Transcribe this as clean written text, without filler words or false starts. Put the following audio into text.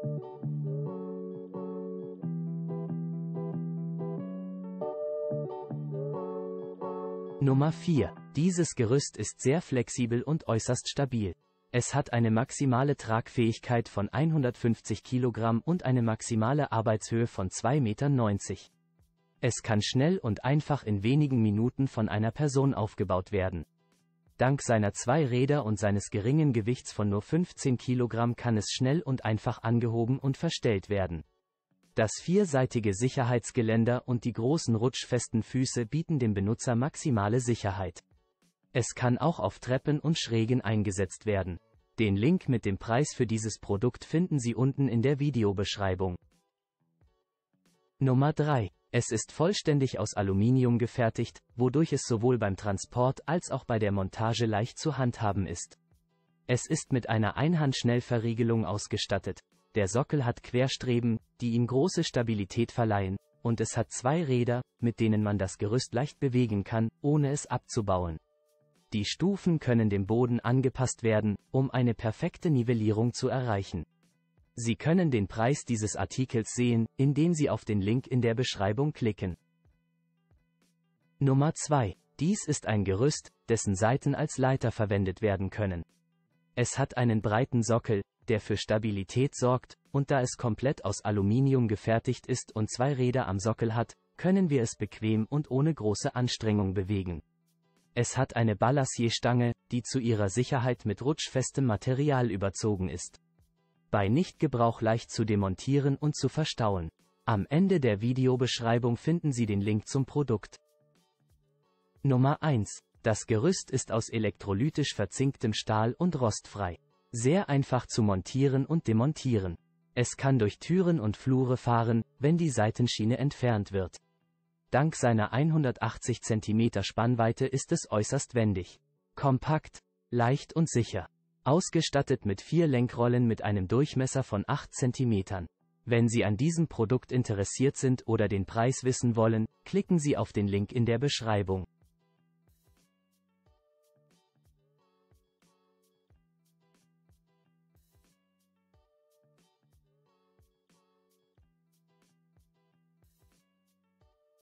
Nummer 4. Dieses Gerüst ist sehr flexibel und äußerst stabil. Es hat eine maximale Tragfähigkeit von 150 Kilogramm und eine maximale Arbeitshöhe von 2,90 Meter. Es kann schnell und einfach in wenigen Minuten von einer Person aufgebaut werden. Dank seiner 2 Räder und seines geringen Gewichts von nur 15 Kilogramm kann es schnell und einfach angehoben und verstellt werden. Das 4-seitige Sicherheitsgeländer und die großen rutschfesten Füße bieten dem Benutzer maximale Sicherheit. Es kann auch auf Treppen und Schrägen eingesetzt werden. Den Link mit dem Preis für dieses Produkt finden Sie unten in der Videobeschreibung. Nummer 3. Es ist vollständig aus Aluminium gefertigt, wodurch es sowohl beim Transport als auch bei der Montage leicht zu handhaben ist. Es ist mit einer Einhandschnellverriegelung ausgestattet. Der Sockel hat Querstreben, die ihm große Stabilität verleihen, und es hat 2 Räder, mit denen man das Gerüst leicht bewegen kann, ohne es abzubauen. Die Stufen können dem Boden angepasst werden, um eine perfekte Nivellierung zu erreichen. Sie können den Preis dieses Artikels sehen, indem Sie auf den Link in der Beschreibung klicken. Nummer 2. Dies ist ein Gerüst, dessen Seiten als Leiter verwendet werden können. Es hat einen breiten Sockel, der für Stabilität sorgt, und da es komplett aus Aluminium gefertigt ist und 2 Räder am Sockel hat, können wir es bequem und ohne große Anstrengung bewegen. Es hat eine Balancierstange, die zu ihrer Sicherheit mit rutschfestem Material überzogen ist. Bei Nichtgebrauch leicht zu demontieren und zu verstauen. Am Ende der Videobeschreibung finden Sie den Link zum Produkt. Nummer 1. Das Gerüst ist aus elektrolytisch verzinktem Stahl und rostfrei. Sehr einfach zu montieren und demontieren. Es kann durch Türen und Flure fahren, wenn die Seitenschiene entfernt wird. Dank seiner 180 cm Spannweite ist es äußerst wendig. Kompakt, leicht und sicher. Ausgestattet mit 4 Lenkrollen mit einem Durchmesser von 8 cm. Wenn Sie an diesem Produkt interessiert sind oder den Preis wissen wollen, klicken Sie auf den Link in der Beschreibung.